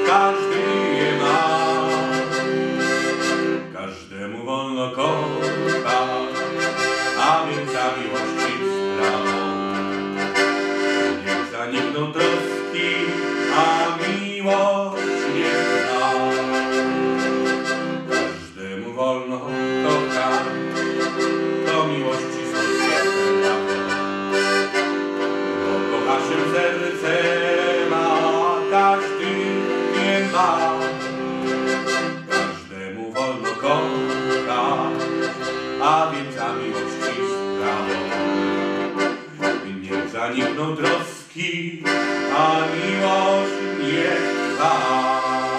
każdy je ma. Każdemu wolno kochać, a więc za miłości sprawą. Niech zanikną troski, a miłość nie da. Każdemu wolno kochać, do miłości są świetne, bo kocha się sercem, a każdy nie ma. Każdemu wolno kochać, a więc za miłości sprawą. Niech zanikną troski, a miłość nie trwa.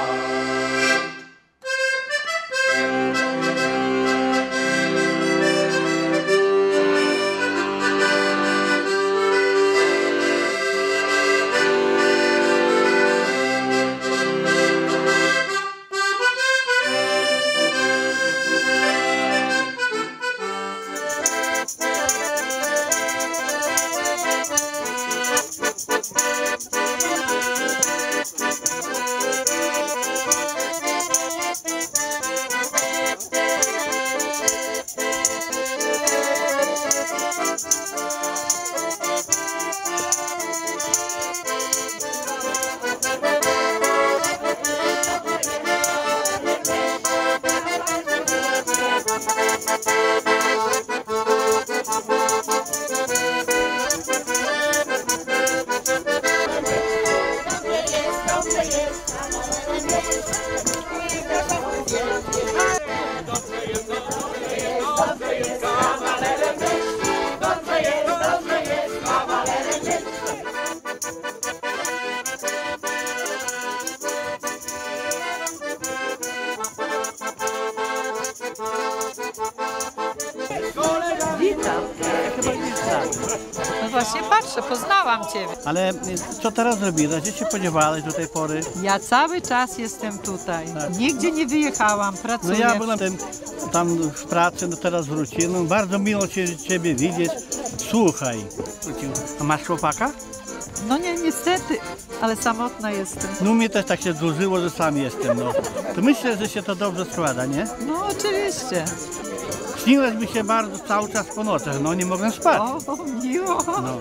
Witam. Chyba nie znam. No właśnie patrzę, poznałam Ciebie. Ale co teraz robisz? Gdzie się podziewałeś do tej pory? Ja cały czas jestem tutaj. Tak. Nigdzie nie wyjechałam, pracuję. No ja byłem tam w pracy, no teraz wróciłem. Bardzo miło Ciebie widzieć. Słuchaj, a masz chłopaka? No nie, niestety, ale samotna jestem. No mnie też tak się złożyło, że sam jestem, no. To myślę, że się to dobrze składa, nie? No oczywiście. Śniłeś mi się bardzo cały czas po nocach, no nie mogłem spać. O, miło. No.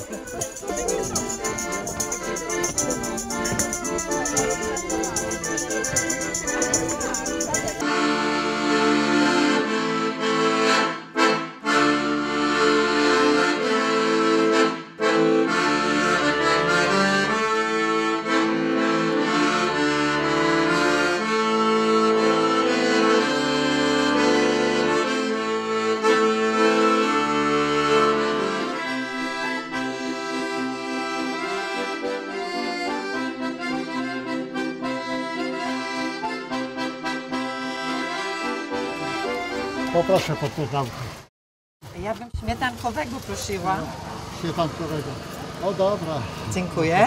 Poproszę po półtamku. Ja bym śmietankowego prosiła. Śmietankowego. O dobra. Dziękuję.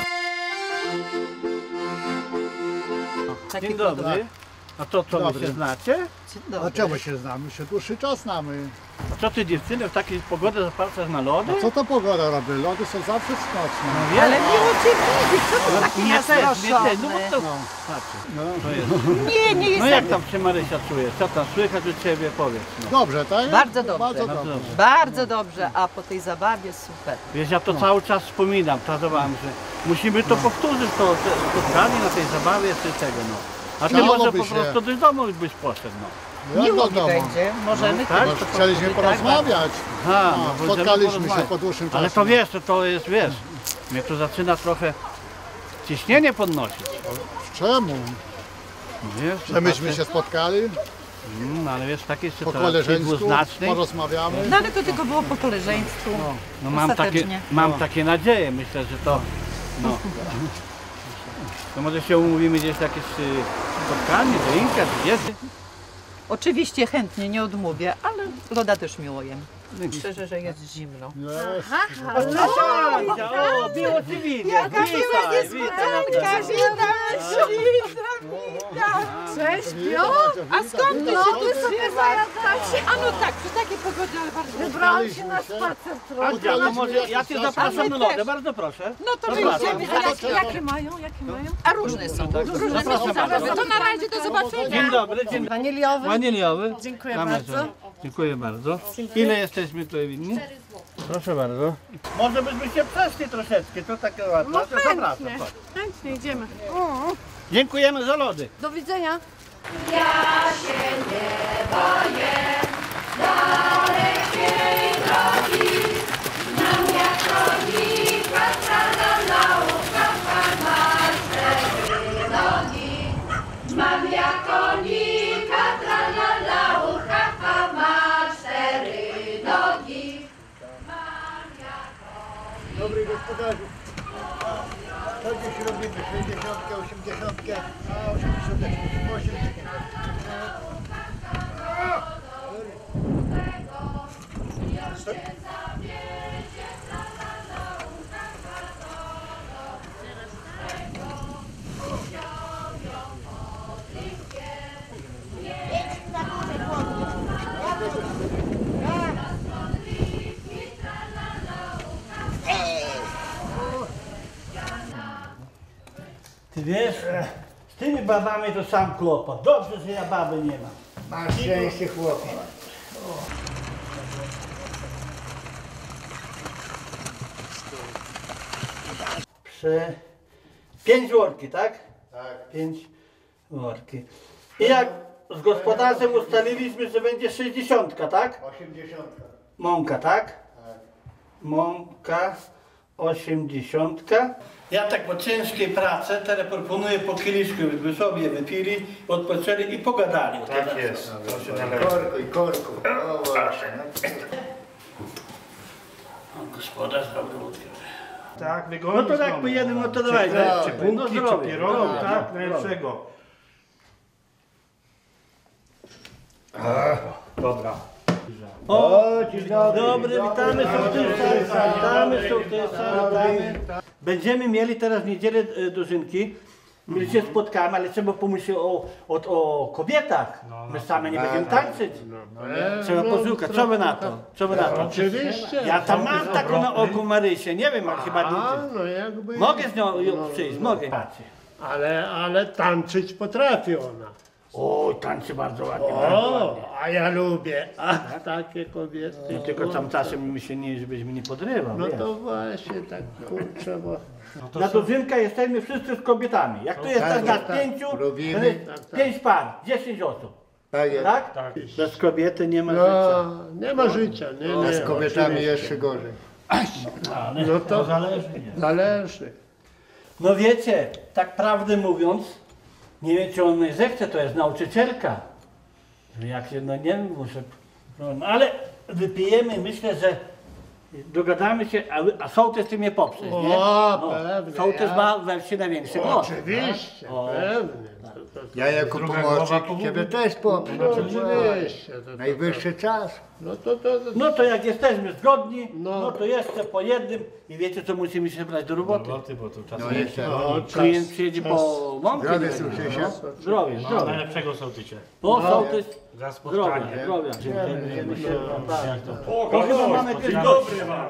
Dzień dobry. A to co, wy się znacie? Dzień A dobry. czemu się znamy? Się dłuższy czas znamy. A co ty dziewczyny w takiej pogodzie zaparcasz na lody? A co to pogoda robi? Lody są zawsze smaczne. Ale miło Cię widzieć, co ty taki Mnie też, zazdroszczony? no bo to... No. Patrzcie, No. to jest. Nie, nie No jestem. jak tam się Marysia czuje? Co tam słychać u Ciebie? Powiedz. No. Dobrze, tak? Bardzo dobrze. Bardzo Bardzo dobrze. dobrze. Bardzo dobrze, a po tej zabawie super. Wiesz, ja to cały czas wspominam, pracowałem, że musimy to powtórzyć, to spotkanie na tej zabawie czy tego, no. A ty Chciałoby może po się. prostu do domu byś poszedł, no. Jak Miło do mi domu? będzie, możemy No, tak? też to Chcieliśmy powtórzyć, tak, porozmawiać. Aha, No, będziemy spotkaliśmy się porozmawiać. po dłuższym czasie. Ale to wiesz, to jest, wiesz, mnie to zaczyna trochę ciśnienie podnosić. Czemu? Wiesz, Że myśmy się spotkali, ale wiesz, w takiej po sytuacji koleżeńsku, dwuznacznej, porozmawiamy. No ale to tylko było po koleżeństwu. no mam takie nadzieje, myślę, że to, no. To może się umówimy gdzieś jakieś spotkanie, drinka, czy jest? Oczywiście chętnie, nie odmówię, ale loda też miło jem. Szczerze, że jest zimno. Jest. O, miło Ci widzieć. Witaj, witaj. witam, witam. Prześpią? A skąd ty się Lody sobie zajadacie. A no tak, przy takiej pogodzie, ale bardzo Wybrałam się na spacer trochę. Andzia, to może ja cię zapraszam na lody, bardzo proszę. No to Zapraszam. wyjdziemy. Jakie mają? Jakie mają? A różne są. Różne są. To na razie do zobaczenia. Dzień dobry, dzień dobry. Waniliowy. Waniliowy. Dziękuję Damy bardzo. sobie. Dziękuję bardzo. Ile jesteśmy tutaj winni? Proszę bardzo. Może byśmy się przeszli troszeczkę, to takie ładne. No Zapraszam. chętnie. Chętnie idziemy. Dziękujemy za lody. Do widzenia. Mam jak konika, tralala, ucha, ha, ma 4 nogi. Dobry gospodarzu. Co dziś robimy? 60, 80, a 88. Ty wiesz, z tymi babami to sam kłopot. Dobrze, że ja baby nie mam. Masz szczęście, chłopie. Prze... 5 worki, tak? Tak. 5 worki. I jak z gospodarzem ustaliliśmy, że będzie 60, tak? 80. Mąka, tak? Mąka 80. Ja tak po ciężkiej pracy teraz proponuję po kieliszku, by sobie wypili, odpoczęli i pogadali. Tak jest. Korku i korku. O właśnie. O, gospodarz dobry wódkę. Tak, No wygodnie. to tak po jednym, no to dawaj. Czy No bułki, czy zdrowie, pierogi, zdrowie, tak, zdrowie. najlepszego. Dobra. O, dzień dobry, witamy sołtysa, witamy sołtysa, witamy. Będziemy mieli teraz w niedzielę dożynki. My się spotkamy, ale trzeba pomyśleć o kobietach. My same nie będziemy tańczyć. Trzeba poszukać. Co wy na to? Co wy na to? Oczywiście. Ja tam mam taką na oku Marysię, nie wiem, ale chyba A, nie. no jakby... Mogę z nią przyjść, mogę. Ale tańczyć potrafi ona. O, tańczy bardzo ładnie. bardzo ładnie. O, a ja lubię. A takie kobiety. Tylko tam czasem my się nie, żebyś mnie nie podrywał. No wiesz. to właśnie tak kurczę, bo... Na dożynkę jesteśmy wszyscy z kobietami. Jak tu jest tak, nas tak. 5, Robimy. 5 par, 10 osób. Tak jest. Tak? Bez kobiety nie ma życia. No, nie ma życia. Nie, Z kobietami jeszcze gorzej. No to zależy. zależy. No wiecie, tak prawdę mówiąc, nie wiem czy on mnie zechce, to jest nauczycielka. Jak się, no nie wiem, muszę... No, ale wypijemy, myślę, że dogadamy się, a sołtys ty mnie poprzesz, nie? O, pewnie, Sołtys ja- ma we wsi największy głos. Oczywiście, O. pewnie. Ja jako pomocnik ciebie też poprę. No, oczywiście. Najwyższy czas. No to... No to jak jesteśmy zgodni, No. no to jeszcze po jednym i wiecie co, musimy się brać do roboty. No jeszcze. No, Klient przyjedzie po mąkę. Zdrowie, nie wiem, słyszycie? no. Zdrowie, zdrowie. Najlepszego sołtycie. O, sołtys, Za zdrowia, spotkanie. zdrowia. O, To chyba mamy jakieś dobry wam.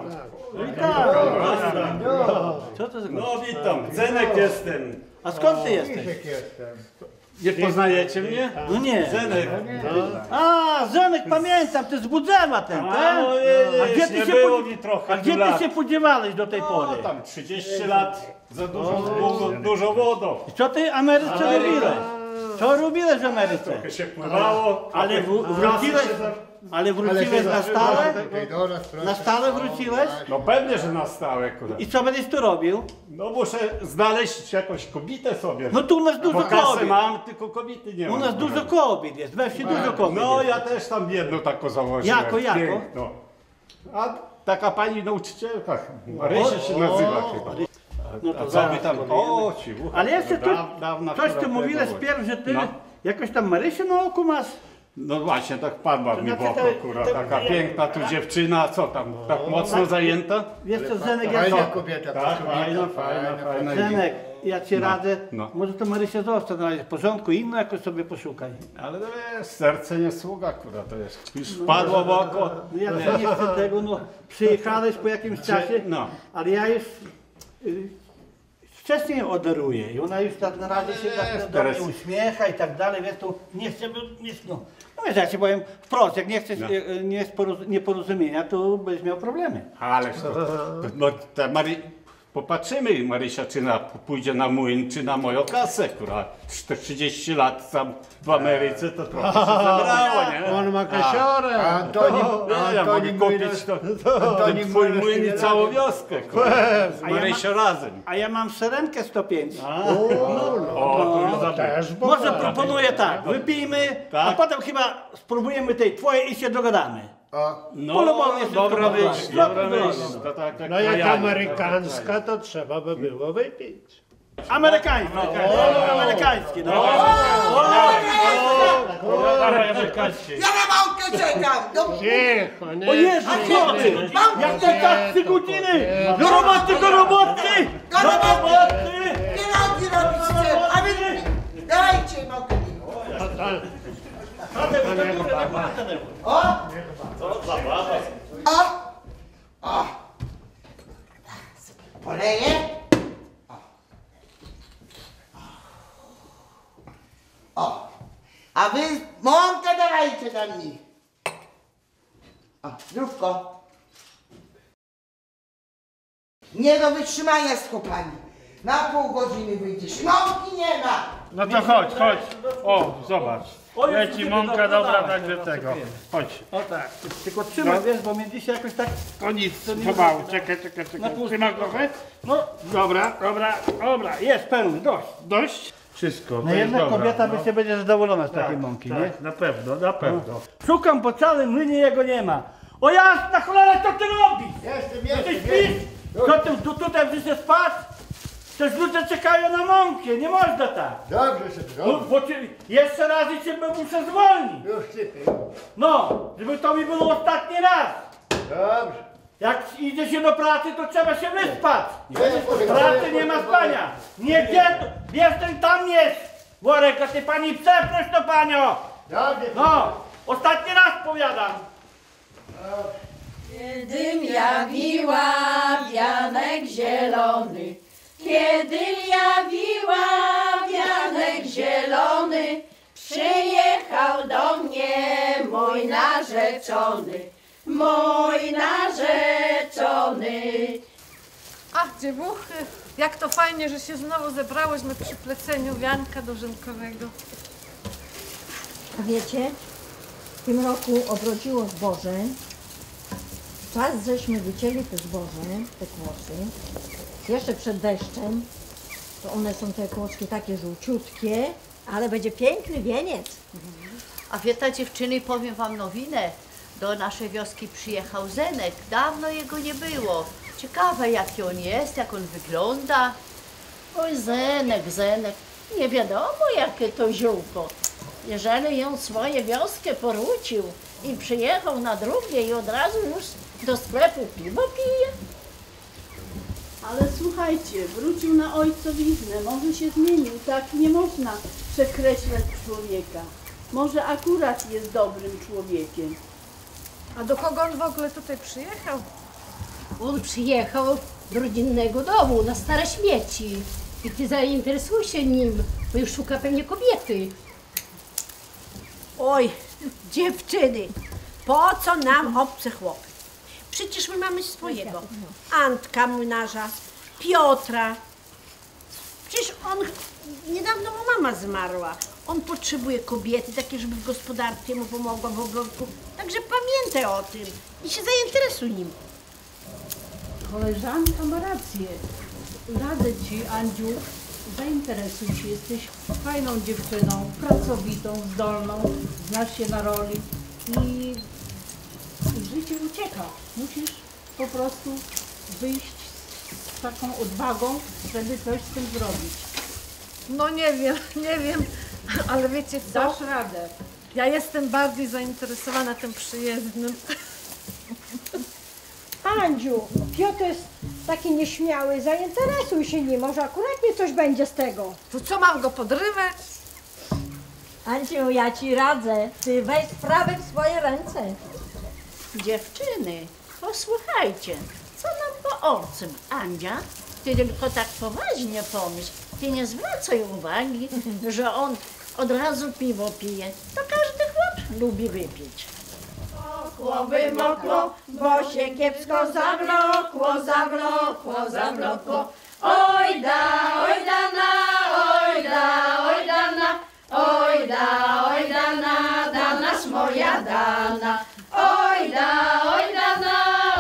Co to za No witam, Zenek jestem. A skąd ty jesteś? Nie poznajecie mnie? No nie. Zenek. A, Zenek, pamiętam, ty z Budzewa ten, tak? A gdzie ty nie się, było mi trochę a gdzie lat. ty się podziewałeś do tej pory? Tam 30 lat, za dużo wodą. I co ty Ameryce robiłeś? Co robiłeś w Ameryce? Trochę się pływało. Ale wróciłeś, ale wróciłeś na stałe? Na stałe wróciłeś? No pewnie, że na stałe kurwa. I co będziesz tu robił? No muszę znaleźć jakąś kobietę sobie. No tu u nas dużo Bo kasę kobiet. mam, tylko kobiety nie mam. U nas dużo kobiet jest, we wsi dużo kobiet No jest. ja też tam jedną taką założyłem. Jako? Piękną. A taka pani nauczycielka, Marysia się nazywa chyba. No A to co zaraz by tam, powiemy. o ci, Ale jeszcze dawna coś ty która mówiłeś tego pierw, że ty No. jakoś tam Marysię na oku masz. No właśnie, tak padła mi w znaczy oko, to- kurwa, to- taka piękna tu dziewczyna, co tam, tak mocno zajęta? Wiesz co, Zenek, jak Fajna kobieta. Tak, fajna. Zenek, ja ci radzę, no. może to Marysia został na razie w porządku, inną jakoś sobie poszukaj. Ale to wiesz, serce nie sługa, kurwa, to jest. Już wpadło w oko. No ja to nie chcę tego, no przyjechałeś po jakimś czasie, no. ale ja już wcześniej oderuję i ona już tak na razie się tak do mnie uśmiecha i tak dalej, wiesz, to nie chcę, no wiesz, ja ci powiem wprost, jak nie chcesz nieporozumienia, to będziesz miał problemy. Ależ to, no, popatrzymy, Marysia, czy pójdzie na młyn, czy na moją kasę, kurwa. 30 lat tam w Ameryce, to trochę się zebrało, nie? On ma kasiorę. No, ja mogę kupić ten twój młyn i całą wioskę, kurwa. Z Marysią razem. A ja mam serenkę 105. Też Może proponuję tak, wypijmy, a potem chyba spróbujemy tej twojej i się dogadamy. No, Polowanie dobra wszystko myśl, było. dobra No, myśl. no. To tak jak No jak krajanka. amerykańska, to trzeba by było wypić. Amerykański, amerykański, no. Ja na małkę czekam! Cicho, nie. O Jezu, chłopcy! Jak te tak 3 godziny! Do roboty, do roboty! Do roboty! Pierogi robić chcę, a wy dajcie małkę. O! O! Poleję? O! A wy mąkę dawajcie dla mnie. O, zdrówko. Nie do wytrzymania z chłopami. Na pół godziny wyjdziesz. Mąki nie ma. No to chodź. O, zobacz. Leci mąka dobra, także tego. Chodź. O tak, tylko trzymaj, wiesz, bo mnie dzisiaj jakoś tak... To nic, pomału. Czekaj. Trzymaj trochę. No, dobra. Jest pełny, dość. Dość? Wszystko. No jedna kobieta by się będzie zadowolona z takiej mąki, nie? Tak, na pewno. Szukam po całym młynie, jego nie ma. O jasna cholera, co ty robisz? Ty śpisz? Co ty tutaj wrzycie spać? Przecież ludzie czekają na mąkę, nie można tak. Dobrze się No, bo jeszcze raz i cię muszę zwolnić. Już sypię. No, żeby to mi było ostatni raz. Dobrze. Jak idzie się do pracy, to trzeba się wyspać. W pracy nie ma spania. Nie gdzie, jestem tam jest. Worek, a ty pani przeproś to panią. Dobrze. No, ostatni raz powiadam. Kiedy jawiła wianek zielony, kiedy jawiła wianek zielony, przyjechał do mnie mój narzeczony, Ach, dziewuchy, jak to fajnie, że się znowu zebrałyśmy przy pleceniu wianka dożynkowego. A wiecie, w tym roku obrodziło zboże. Czas żeśmy wycięli te zboże, te kłosy. Jeszcze przed deszczem, to one są te kłoski takie żółciutkie, ale będzie piękny wieniec. A wie ta dziewczyny, powiem wam nowinę. Do naszej wioski przyjechał Zenek. Dawno jego nie było. Ciekawe jaki on jest, jak on wygląda. Oj, Zenek, nie wiadomo jakie to ziółko. Jeżeli ją swoje wioskę porócił i przyjechał na drugie i od razu już do sklepu piwo pije. Ale słuchajcie, wrócił na ojcowiznę, może się zmienił, tak nie można przekreślać człowieka. Może akurat jest dobrym człowiekiem. A do kogo on w ogóle tutaj przyjechał? On przyjechał do rodzinnego domu na stare śmieci. I ty zainteresuj się nim, bo już szuka pewnie kobiety. Oj, dziewczyny, po co nam obce chłopy? Przecież my mamy swojego. Antka młynarza, Piotra. Przecież on, niedawno mu mama zmarła. On potrzebuje kobiety, takie, żeby w gospodarstwie mu pomogła w ogródku. Także pamiętaj o tym i się zainteresuj nim. Koleżanka ma rację. Radzę ci, Andziu, zainteresuj się. Jesteś fajną dziewczyną, pracowitą, zdolną, znasz się na roli i życie ucieka. Musisz po prostu wyjść z taką odwagą, żeby coś z tym zrobić. No nie wiem, ale wiecie co? Dasz radę. Ja jestem bardziej zainteresowana tym przyjezdnym. Andziu, Piotr jest taki nieśmiały, zainteresuj się nim, może akuratnie coś będzie z tego. To co, mam go podrywać? Anciu, ja ci radzę, ty weź sprawę w swoje ręce. Dziewczyny, posłuchajcie, co nam po obcym? Andzia, ty tylko tak poważnie pomyśl, ty nie zwracaj uwagi, że on od razu piwo pije. To każdy chłop lubi wypić. Głowy mokło, bo się kiepsko zawlokło, zawlokło, zawlokło. Oj dana, danas moja dana. Oj dana,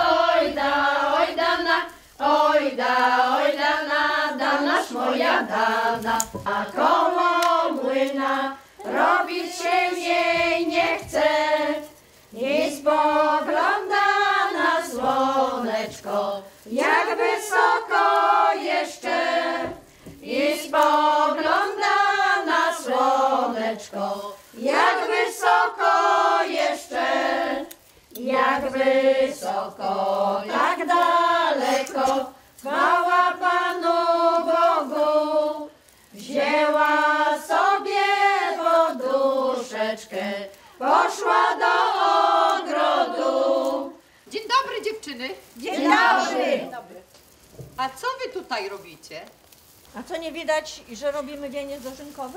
danas moja dana. A koło młyna robić się jej nie chce. I spogląda na słoneczko, jak wysoko jeszcze. I spogląda na słoneczko, jak wysoko jeszcze. Jak wysoko, tak daleko, chwała Panu Bogu. Wzięła sobie poduszeczkę, poszła do ogrodu. Dzień dobry, dziewczyny. Dzień dobry. A co wy tutaj robicie? A co, nie widać, że robimy wieniec dożynkowy?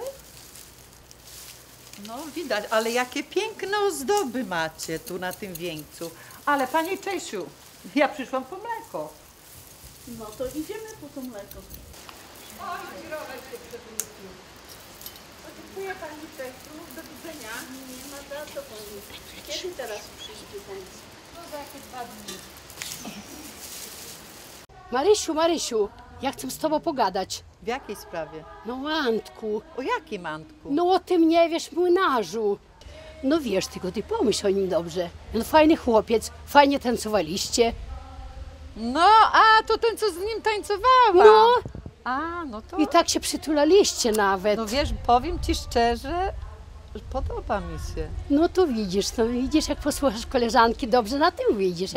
No widać, ale jakie piękne ozdoby macie tu na tym wieńcu. Ale Pani Czesiu, ja przyszłam po mleko. No to idziemy po to mleko. Oj, rower się przewrócił. Dziękuję Pani Czesiu, do widzenia. Nie ma za co pani. Kiedy teraz przyjdzie Państwo? No za jakieś 2 dni. Marysiu, ja chcę z tobą pogadać. W jakiej sprawie? No o Antku. O jakim Antku? No o tym nie wiesz, młynarzu. No wiesz, tylko ty pomyśl o nim dobrze. No fajny chłopiec, fajnie tancowaliście. No, a to ten, co z nim tańcowała. No. A, no to... I tak się przytulaliście nawet. No wiesz, powiem ci szczerze, że podoba mi się. No to widzisz, jak posłuchasz koleżanki, dobrze na tym widzisz.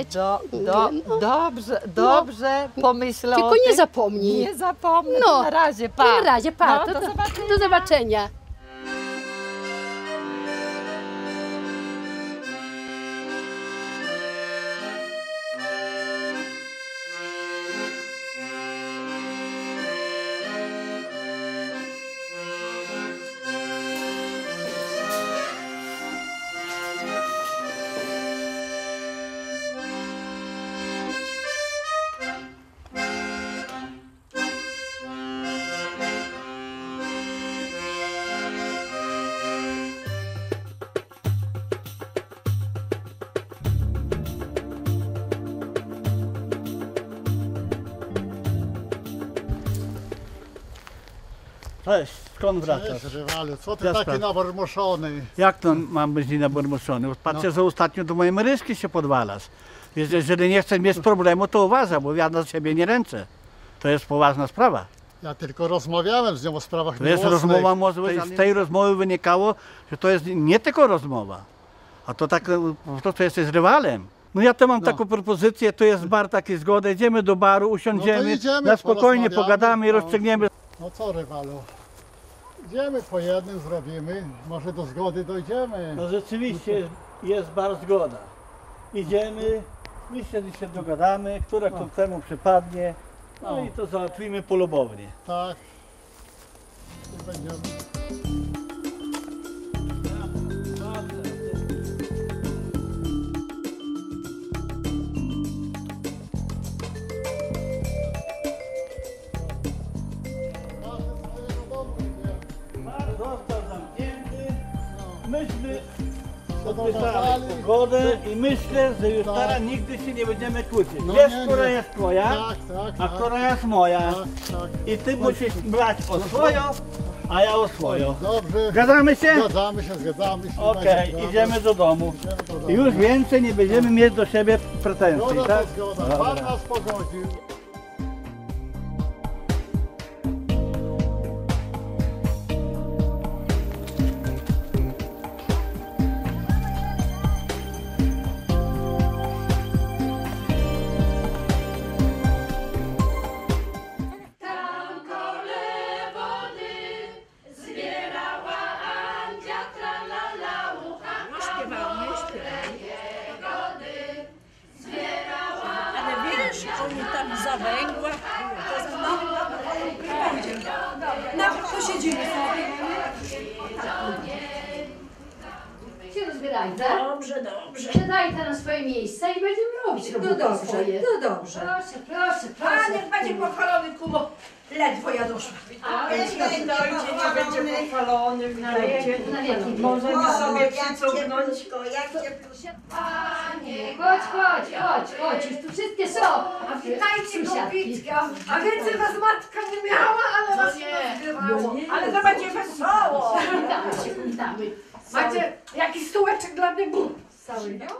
Dobrze, pomyślę tylko o tym. nie zapomnij. Nie zapomnę, no. To na razie, pa. Na razie, pa. No, do zobaczenia. Cześć, skąd wracasz? Cześć, rywalu, co ty taki nabormuszony? Jak to mam być nabormuszony? Patrzę, że ostatnio do mojej Maryśki się podwalasz. Jeżeli nie chcesz mieć problemu, to uważaj, bo ja na siebie nie ręczę. To jest poważna sprawa. Ja tylko rozmawiałem z nią o sprawach To jest miłosnych. rozmowa, może z tej rozmowy wynikało, że to jest nie tylko rozmowa, a to tak, po prostu jesteś rywalem. No ja to mam taką propozycję, to jest bar, taki zgoda, idziemy do baru, usiądziemy, na spokojnie pogadamy i rozstrzygniemy. No co, rywalu? Idziemy po jednym, zrobimy, może do zgody dojdziemy. No rzeczywiście jest bar zgoda. Idziemy, myślę, że się dogadamy, która kto temu przypadnie, no i to załatwimy polubownie. Tak. I będziemy. Został zamknięty, myśmy podpisali pogodę i myślę, że już teraz nigdy się nie będziemy kłócić. No Wiesz, nie, która nie. jest twoja, a która jest moja. I ty musisz brać o swoją, a ja o swoją. Dobrze. Zgadzamy się? Zgadzamy się, zgadzamy się. Okej, idziemy do domu. I już więcej nie będziemy mieć do siebie pretensji, Zgoda tak? to zgoda. Pan nas pogodził. Rajda. Dobrze, dobrze. Siadaj na swoje miejsce i będziemy robić robotę swoje. No dobrze. Proszę, proszę, A proszę. niech będzie pochwalony kumo. Ledwo ja doszłam. A niech będzie pochwalony, Może mi sobie przycupnąć. Panie, chodź, już tu wszystkie są. A witajcie, Gąbicka. A więcej was matka nie miała, ale was rozgrywało. Ale to będzie wesoło. Witamy. Macie jakiś stołeczek dla mnie? Cały wios?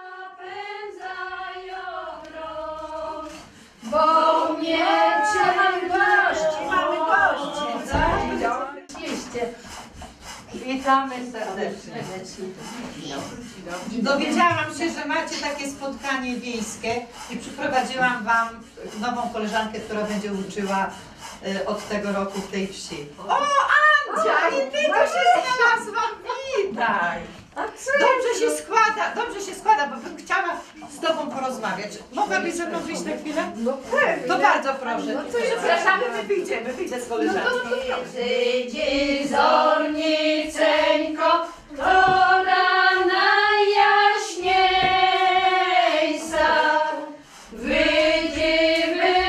Bo mnie Mamy gości, mamy gości. Oczywiście. Witamy serdecznie. Dowiedziałam się, że macie takie spotkanie wiejskie i przyprowadziłam wam nową koleżankę, która będzie uczyła od tego roku w tej wsi. O, Andzia! I ty to się znalazłam! Witaj! Dobrze się składa, bo bym chciała z tobą porozmawiać. Mogłabyś ze mną wyjść na chwilę? No pewnie. To bardzo proszę. No to zapraszamy, my wyjdę z koleżanką. Przyjdzie zorniceńko, która najjaśniejsza. Wyjdzie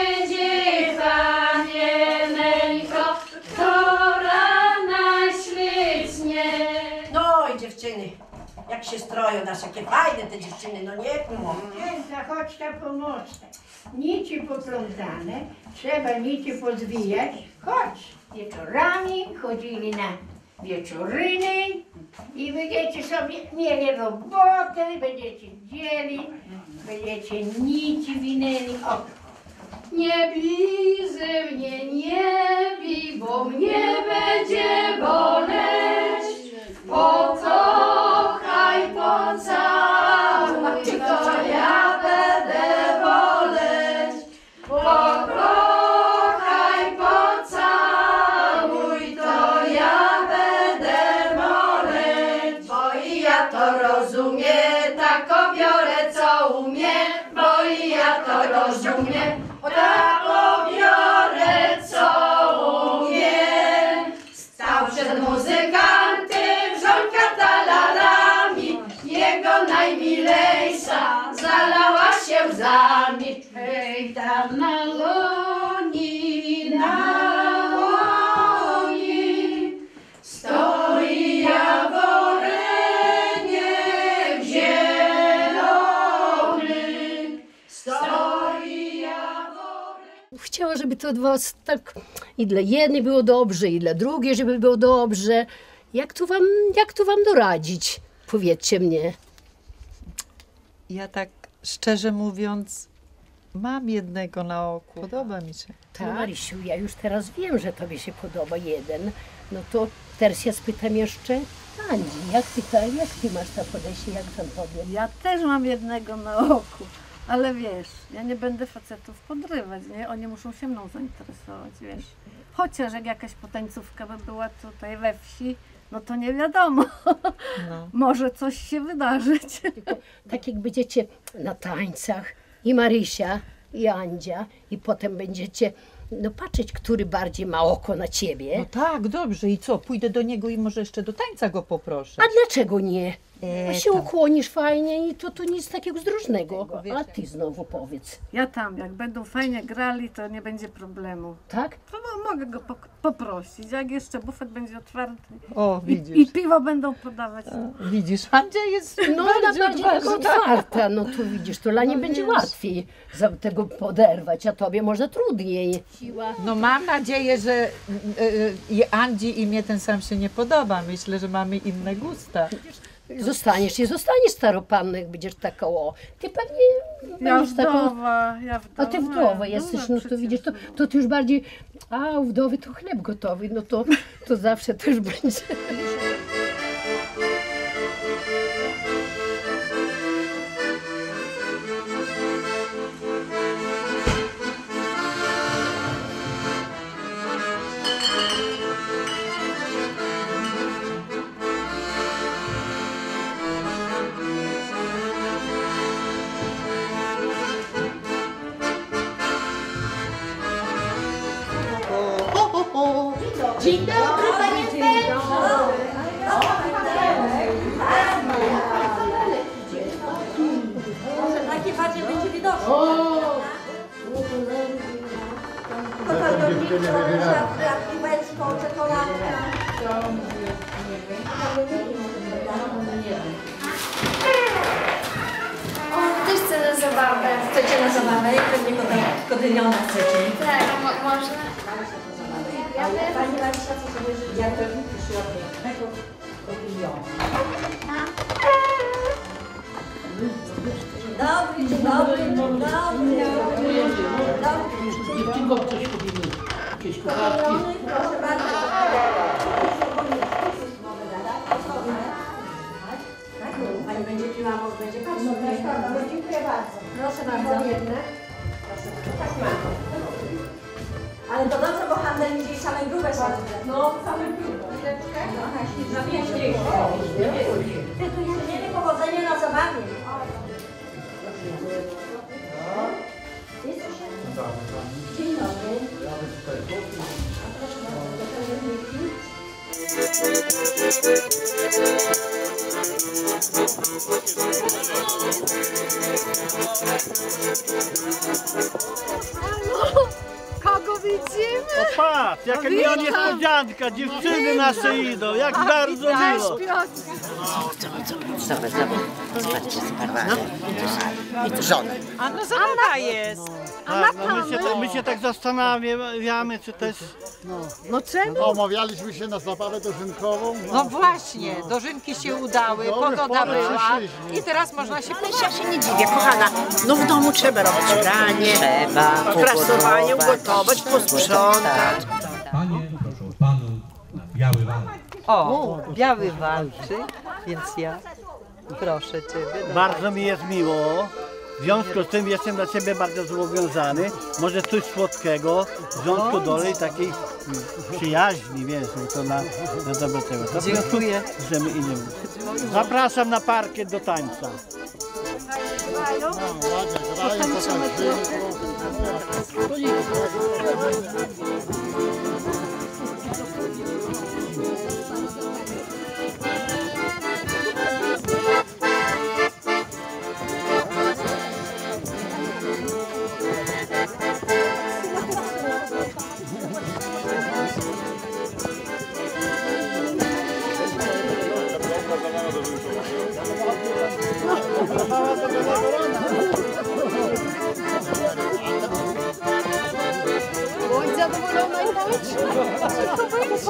panieneńko, która najśliczniej. No i dziewczyny, jak się stroją nasze, jakie fajne te dziewczyny, no nie pomogę. Piękna, chodź ta pomocna. Nici poplątane, trzeba nici pozwijać. Chodź, wieczorami chodzili na wieczoryny i będziecie sobie mieli robotę, będziecie dzieli, będziecie nici winęli. O, Nie bij ze mnie, nie bij, bo mnie będzie boleć. Pokochaj, pocałuj, to ja będę boleć. Pokochaj, pocałuj, to ja będę boleć. Bo i ja to rozumiem, tak biorę co umiem, bo i ja to rozumiem. Tak biorę co umiem. Stał przed muzykantem żonka talarami, jego najmilejsza zalała się łzami. Hej, tam na łoni, stoi jaworeniec zielony, stoi jaworeniec. Chciała, żeby to od was tak i dla jednej było dobrze, i dla drugiej, żeby było dobrze. Jak tu wam doradzić? Powiedzcie mnie. Ja tak szczerze mówiąc, mam jednego na oku. Podoba mi się. Tak? Marysiu, ja już teraz wiem, że tobie się podoba jeden. No to teraz ja spytam jeszcze Andzi, jak ty masz to podejście, jak tam powiem? Ja też mam jednego na oku, ale wiesz, ja nie będę facetów podrywać, nie? Oni muszą się mną zainteresować, wiesz. Chociaż jak jakaś potańcówka by była tutaj we wsi, no to nie wiadomo. No. Może coś się wydarzyć. Tylko tak jak będziecie na tańcach i Marysia, i Andzia, i potem będziecie patrzeć, który bardziej ma oko na ciebie. No tak, dobrze. I co? Pójdę do niego i może jeszcze do tańca go poproszę. A dlaczego nie? Się ukłonisz fajnie i to nic takiego zdrożnego. A ty znowu powiedz. Ja tam, jak będą fajnie grali, to nie będzie problemu. Tak? To mogę go poprosić, jak jeszcze bufet będzie otwarty. O, widzisz. I piwo będą podawać. Widzisz, Andzia jest No ona bardziej taka otwarta, no to widzisz, to dla niej będzie łatwiej tego poderwać, a tobie może trudniej. No mam nadzieję, że i Andzi i mnie ten sam się nie podoba. Myślę, że mamy inne gusta. Zostaniesz staropanną, jak będziesz taka ty pewnie będziesz wdowa. A ty wdowa jesteś, no to widzisz, to ty już bardziej, u wdowy to chleb gotowy, no to zawsze też będzie. Dzień dobry, panie Stefan. O, też chcę na zabawę. Chcecie na zabawę? Pewnie kodyniona chcecie. Tak, można. Ale pani Marysia, co sobie życzy? Ja pewnie przyszła pięknego kodyniona. Dobry, dzień dobry, Dziewczynko coś powinno. Jakieś kucharki. Proszę bardzo. Pani będzie piła, będzie patrzeć. Dziękuję bardzo. Proszę bardzo. Proszę bardzo. Tak mam. Ale to dobrze, bo handel mi dzisiaj same grube są. No, same grube. Na pięć. Tytuł powodzenia na zabawie. Dzień dobry. Proszę Halo, kogo widzimy? O patrz, jaka miła niespodzianka, dziewczyny nasze idą, jak bardzo miło. Zobacz, zobaczcie, sparwane. Żona. A no zabawa jest. Tak, no my się tak zastanawiamy, czy też... No czemu? Omawialiśmy się na zabawę dożynkową. No właśnie, dożynki się udały, pogoda była i teraz można się Ale ja się nie dziwię, kochana. No w domu trzeba robić pranie, Trzeba, prasowanie, ugotować, posprzątać. Panie, proszę panów na biały wal. O, biały walczy, więc ja proszę Ciebie. Bardzo mi jest miło. W związku z tym jestem dla Ciebie bardzo zobowiązany. Może coś słodkiego, w związku dolej takiej przyjaźni, wiesz, to na dobre tego. Dziękuję. Że my idziemy. Zapraszam na parkiet do tańca. Bądź zadowolona i bądź. To będzie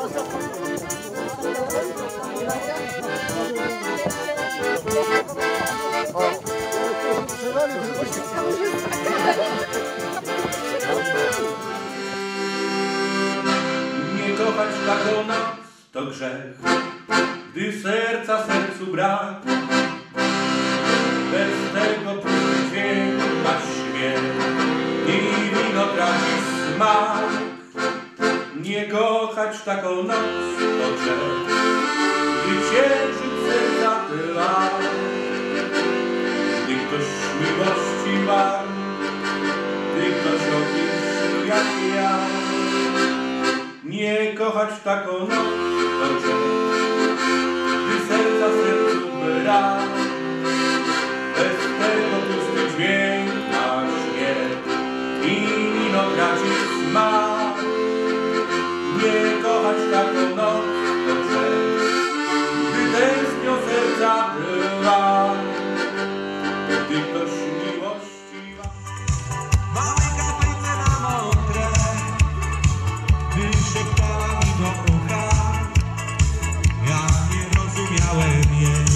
Nie kochać taką noc to grzech, gdy serca sercu brak. Bez tego pusty dźwięk ma śmiech i wino traci smak. Nie kochać taką noc to grzech, gdy księżyc serca tyla. Gdy ktoś miłości ma, gdy ktoś opisz jak ja. Nie kochać taką noc to grzech, gdy serca sercu brak. Bez tego pusty dźwięk ma śmierć i wino traci smak. Nie kochać taką noc to grzech, gdy tęsknią serca trwa. Gdy ktoś miłości ma. Małe kapelce na mądre wyszeptała mi do ucha. Ja nie rozumiałem jej.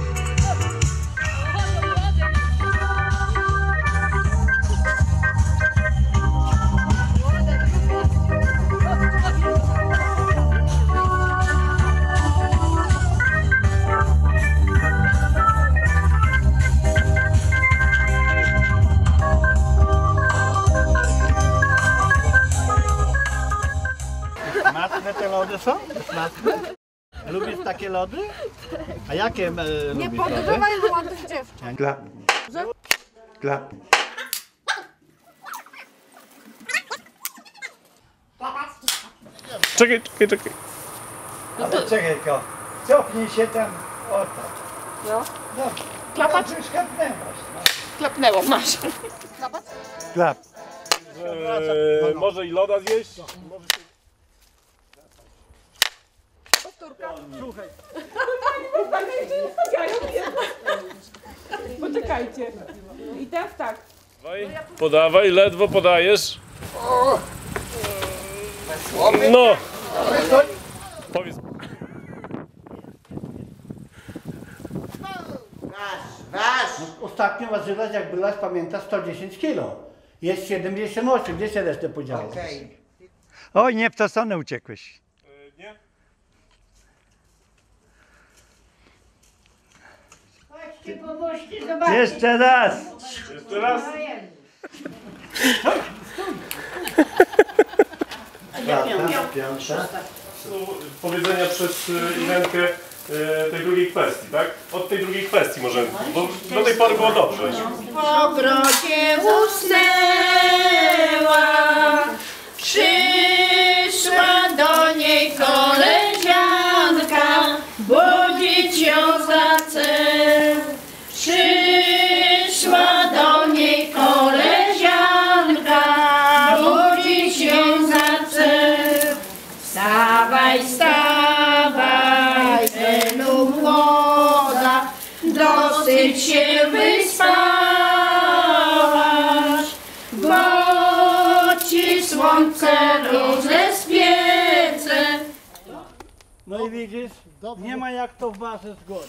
Smaczne te lody są? Smaczne? Lubisz takie lody? A jakie Nie lubisz lody? podrywaj młodych dziewczyn. Klap. Klap. Czekaj. Ale czekaj, cofnij się tam, o tak. No. Dobrze. Klapać? No, już kapnęłaś. Klapnęło, masz. Klap. Może i loda zjeść? córka. Słuchaj. Poczekajcie. I teraz tak. Podawaj, ledwo podajesz. No. Powiedz. Ostatnio ważyłaś, jak byłaś, pamiętasz, 110 kg. Jest 78, gdzie się resztę podziałeś? Oj, nie w tę stronę uciekłeś. Nie? Chodźcie, pomóżcie, zobaczcie. Jeszcze raz. Jeszcze raz. Powiedzenia przez Irenkę tej drugiej kwestii, tak? Od tej drugiej kwestii możemy, bo do tej pory było dobrze. W ogrodzie usnęła, przyszła do niej koleżanka, budzić ją zachce. Przyszła do niej koleżanka, budzić ją zachce. Wstawaj, wstawaj, Elu młoda, dosyć się wyspałaś, bo ci słońce rozlespiece. No i widzisz, nie ma jak to w barze zgoda.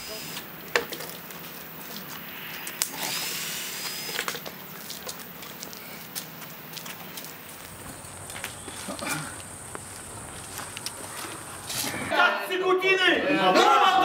Tak, 3 godziny! Do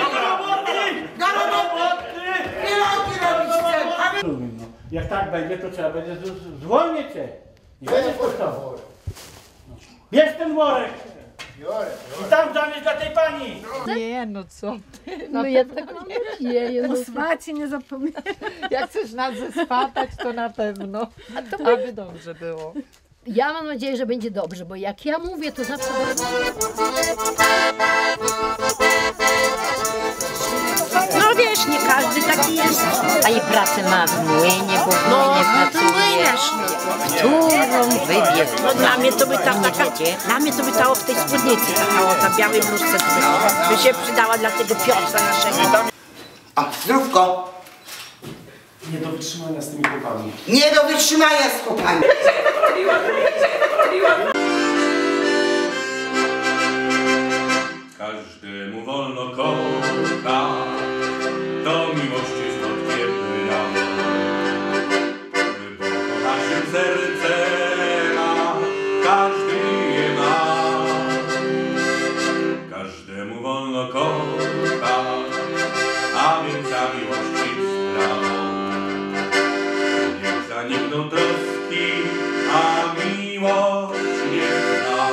roboty! Pierogi robić chcę! Jak tak będzie, to trzeba będzie zwolnić cię. Nie będziesz kosztował. Bierz ten worek! I tam zanieś dla tej pani! Nie, no co ty? No ja tak mam nadzieję. O smacie nie zapomnij. Jak chcesz nas zespatać, to na pewno. Aby dobrze było. Ja mam nadzieję, że będzie dobrze, bo jak ja mówię, to zawsze będzie. No wiesz, nie każdy taki jest. A i pracę ma w młynie, bo w młynie pracuje. Którą wybierz? No dla mnie to by ta dla mnie to by ta w tej spódnicy taka o ta białej bluzce by się przydała dla tego Piotra naszego. O, zdrówko. Nie do wytrzymania z tymi chłopami. Nie do wytrzymania z chłopami. Każdemu wolno kochać, do miłości jest odpięty bo kocha się sercem, a każdy je ma. Każdemu wolno kochać, a więc za miłości sprawą. Niech zanikną troski, a miłość nie zna.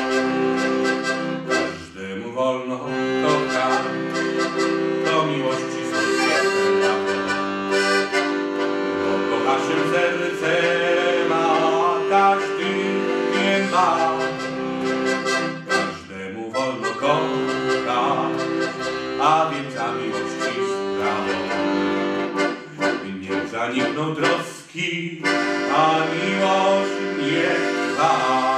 Każdemu wolno kochać, do miłości są świetne bo kocha się sercem, a każdy nie ma. Każdemu wolno kochać, a więc za miłości sprawą. Niech zanikną troski, a miłość nie trwa.